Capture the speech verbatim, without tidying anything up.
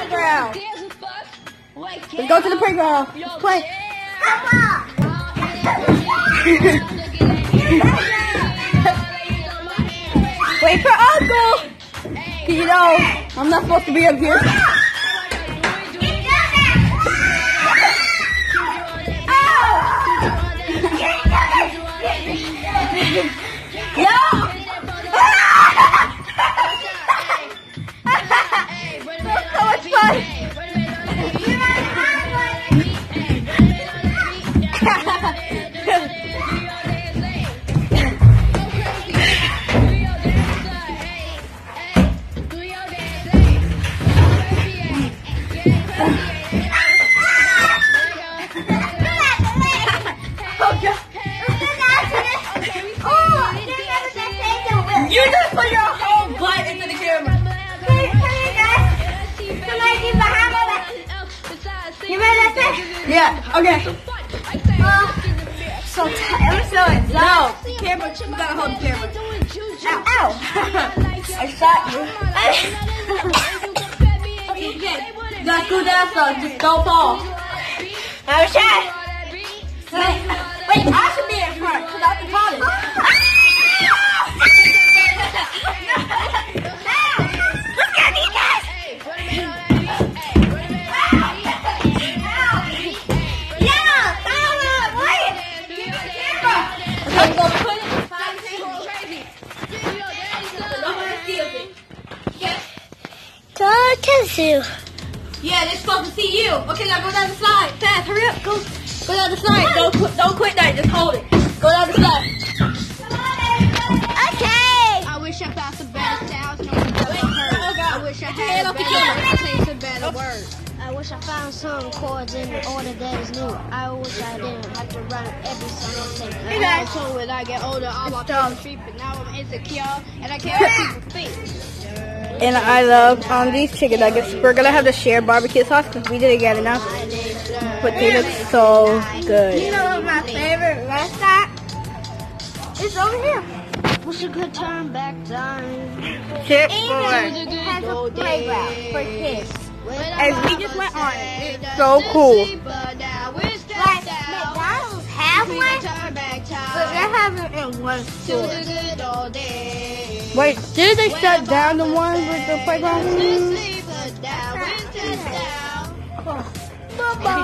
playground. Let's go to the playground. Let's play. Wait for Uncle. Cause you know I'm not supposed to be up here. No! So much fun! You just put your whole butt into the camera. Hey, come here, guys. Somebody get behind my back. You ready to say? Yeah, okay. Uh, so tired. I'm so exhausted. No, the camera, you gotta hold the camera. Ow, ow. I shot you. Okay, okay. You gotta scoot down so just don't fall. I'm shy. Wait, wait, I should be in front because I'm the tallest. Go to you. Yeah, they're supposed to see you. Okay, now go down the slide. Fast, hurry up. Go, go down the slide. Don't quit, don't quit that. Just hold it. Go down the slide. Okay. I wish I found some better sounds. No one ever heard. I wish I had a off the better camera. say some better words. I wish I found some chords in the order that is new. I wish I didn't have to run every song I say. Hey guys. So when I get older, I'm on the street, but now I'm insecure and I can't let people think. And I love um, these chicken nuggets. We're gonna have to share barbecue sauce because we didn't get enough. But they look so good. You know what my favorite restaurant is over here. Wish you could turn back time. Chip And it boy. has a playground for kids. And we just went on it. It's so cool. Like McDonald's have one, but they're having it in one store. Wait, did they shut down the one with the playground? Bye-bye.